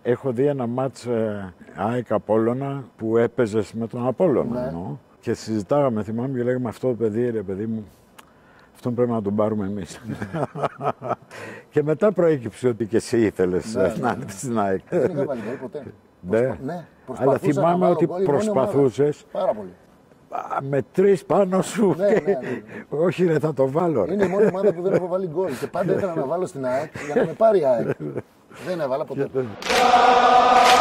Έχω δει ένα μάτς ΑΕΚ Απόλλωνα που έπαιζες με τον Απόλλωνα. Ναι. Εννοώ, και συζητάγαμε, θυμάμαι, και λέγαμε αυτό το παιδί, ρε παιδί μου, αυτόν πρέπει να τον πάρουμε εμείς. Και μετά προέκυψε ότι και εσύ ήθελες να είναι στην ΑΕΚ. Δεν είχα βάλει γκολ ποτέ. Ναι. Αλλά θυμάμαι ότι προσπαθούσες. Πάρα πολύ. Με 3 πάνω σου. Ναι. Όχι, ρε, θα το βάλω. Ρε. Είναι η μόνη ομάδα που δεν έχω βάλει γκολ. Και πάντα ήθελα να βάλω στην ΑΕΚ για να με πάρει η ΑΕΚ. Δεν έβαλα ποτέ.